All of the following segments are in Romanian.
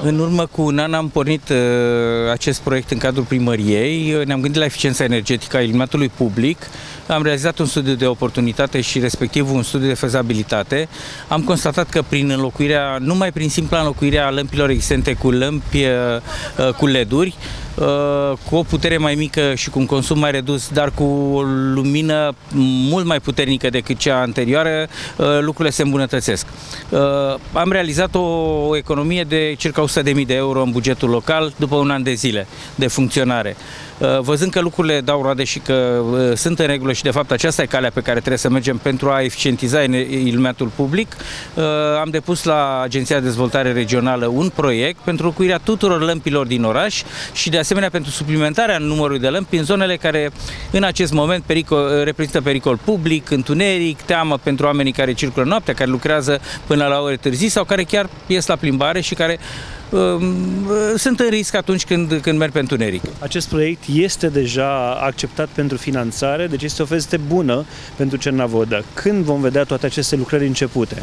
În urmă cu un an am pornit acest proiect în cadrul primăriei. Ne-am gândit la eficiența energetică a iluminatului public. Am realizat un studiu de oportunitate și respectiv un studiu de fezabilitate. Am constatat că prin înlocuirea, numai prin simpla înlocuire a lămpilor existente cu lămpi cu LED-uri, cu o putere mai mică și cu un consum mai redus, dar cu o lumină mult mai puternică decât cea anterioară, lucrurile se îmbunătățesc. Am realizat o economie de circa 100.000 de euro în bugetul local după un an de zile de funcționare. Văzând că lucrurile dau roade și că sunt în regulă și de fapt aceasta e calea pe care trebuie să mergem pentru a eficientiza iluminatul public, am depus la Agenția de Dezvoltare Regională un proiect pentru înlocuirea tuturor lămpilor din oraș și de asemenea pentru suplimentarea numărului de lămpi în zonele care în acest moment reprezintă pericol public, întuneric, teamă pentru oamenii care circulă noaptea, care lucrează până la ore târzii sau care chiar ies la plimbare și care sunt în risc atunci când merg pe întuneric. Acest proiect este deja acceptat pentru finanțare, deci este o veste bună pentru Cernavodă. Când vom vedea toate aceste lucrări începute?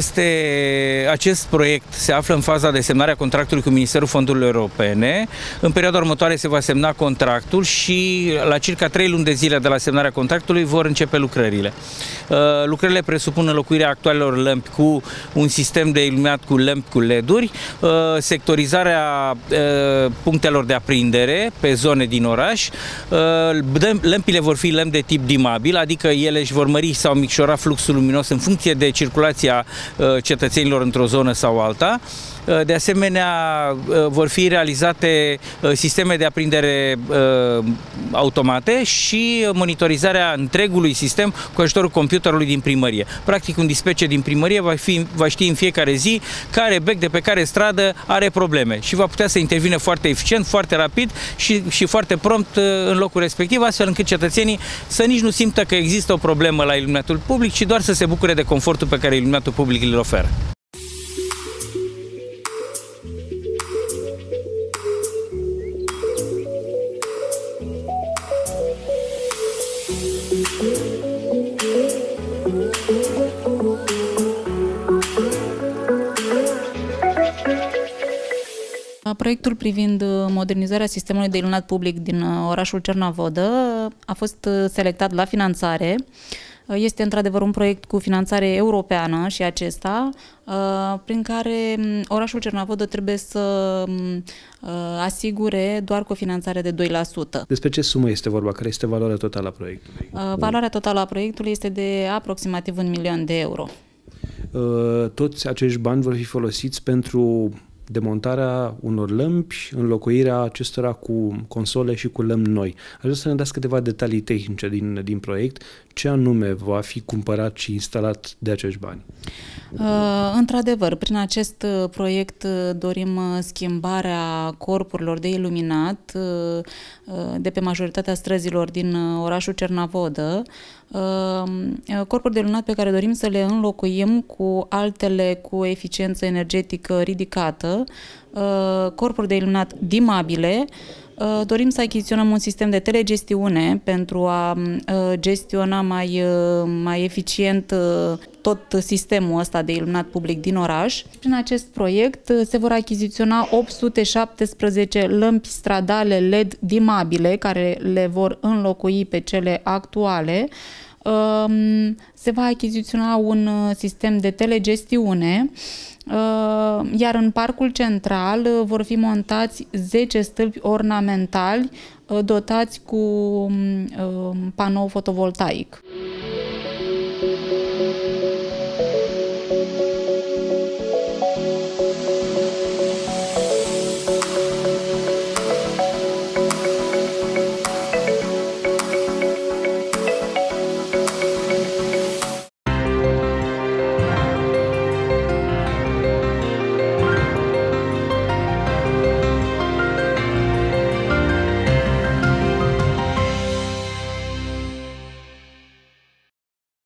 Acest proiect se află în faza de semnare a contractului cu Ministerul Fondurilor Europene. În perioada următoare se va semna contractul și la circa 3 luni de zile de la semnarea contractului vor începe lucrările. Lucrările presupun înlocuirea actualelor lămpi cu un sistem de iluminat cu lămpi cu LED-uri, sectorizarea punctelor de aprindere pe zone din oraș. Lămpile vor fi lămpi de tip dimabil, adică ele își vor mări sau micșora fluxul luminos în funcție de circulația cetățenilor într-o zonă sau alta. De asemenea, vor fi realizate sisteme de aprindere automate și monitorizarea întregului sistem cu ajutorul computerului din primărie. Practic, un dispatcher din primărie va ști în fiecare zi care bec de pe care stradă are probleme și va putea să intervină foarte eficient, foarte rapid și foarte prompt în locul respectiv, astfel încât cetățenii să nici nu simtă că există o problemă la iluminatul public, ci doar să se bucure de confortul pe care iluminatul public îl oferă. Proiectul privind modernizarea sistemului de iluminat public din orașul Cernavodă a fost selectat la finanțare. Este într-adevăr un proiect cu finanțare europeană și acesta, prin care orașul Cernavodă trebuie să asigure doar cu o finanțare de 2%. Despre ce sumă este vorba? Care este valoarea totală a proiectului? Valoarea totală a proiectului este de aproximativ 1 milion de euro. Toți acești bani vor fi folosiți pentru demontarea unor lămpi, înlocuirea acestora cu console și cu lămpi noi. Aș vrea să ne dați câteva detalii tehnice din proiect. Ce anume va fi cumpărat și instalat de acești bani? Într-adevăr, prin acest proiect dorim schimbarea corpurilor de iluminat de pe majoritatea străzilor din orașul Cernavodă, corpuri de iluminat pe care dorim să le înlocuim cu altele cu eficiență energetică ridicată, corpuri de iluminat dimabile. Dorim să achiziționăm un sistem de telegestiune pentru a gestiona mai eficient tot sistemul ăsta de iluminat public din oraș. Prin acest proiect se vor achiziționa 817 lămpi stradale LED dimabile care le vor înlocui pe cele actuale. Se va achiziționa un sistem de telegestiune, iar în parcul central vor fi montați 10 stâlpi ornamentali dotați cu panou fotovoltaic.